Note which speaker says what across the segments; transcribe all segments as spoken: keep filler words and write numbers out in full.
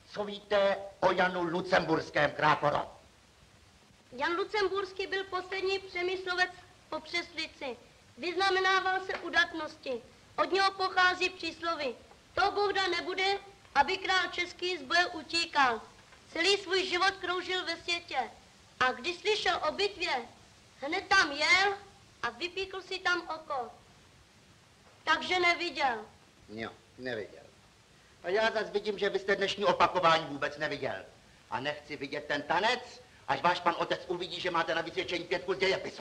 Speaker 1: Co víte o Janu Lucemburském, kráporo?
Speaker 2: Jan Lucemburský byl poslední přemyslovec po přeslici. Vyznamenával se udatnosti. Od něho pochází přísloví. To bohda nebude, aby král český z boje utíkal. Celý svůj život kroužil ve světě. A když slyšel o bitvě, hned tam jel a vypíkl si tam oko. Takže neviděl.
Speaker 1: Jo, neviděl. A já zase vidím, že byste dnešní opakování vůbec neviděl. A nechci vidět ten tanec, až váš pan otec uvidí, že máte na vysvědčení pětku z dějepisu.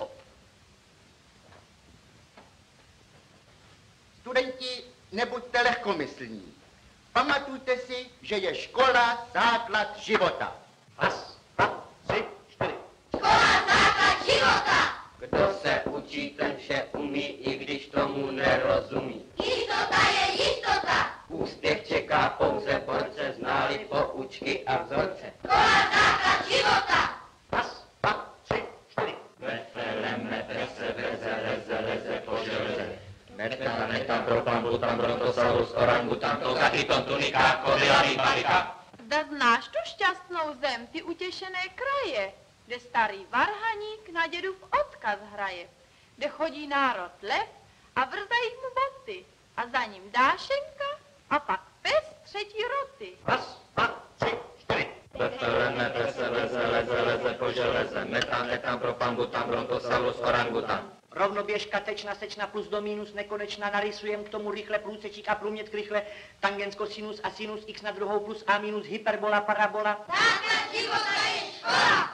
Speaker 1: Studenti, nebuďte lehkomyslní. Pamatujte si, že je škola základ života.
Speaker 3: Raz, dva, tři, čtyři.
Speaker 2: Škola základ života!
Speaker 3: Kdo se učí, ten vše umí, i když tomu nerozumí.
Speaker 2: Jistota je jistota!
Speaker 3: Úspěch čeká pouze borce, ználi poučky a vzorce.
Speaker 2: Škola základ života!
Speaker 3: Raz, dva, tři, čtyři. Vefele, mete se, veze, leze, leze, po železe. Meta, meta, propambu, tam, brontosaurus, orangutan, toga, triton, tunika, kobila, rybalika.
Speaker 4: Zda znáš tu šťastnou zem, ty utěšené kraje, kde starý varhaník na dědův odkaz hraje, kde chodí národ lev a vrzají mu boty a za ním dášenka a pak pes třetí roty.
Speaker 3: Raz, dva, tři, čtyři. Vefele, mete se, leze, leze, leze, po železe. Meta, meta, propambu, tam, brontosaurus, orangutan.
Speaker 5: Rovnoběžka, tečna, sečna, plus do minus, nekonečna, narysujem k tomu rychle průsečík a průměr rychle, tangensko, sinus a sinus, x na druhou plus a minus, hyperbola, parabola.
Speaker 2: Základ života je škola!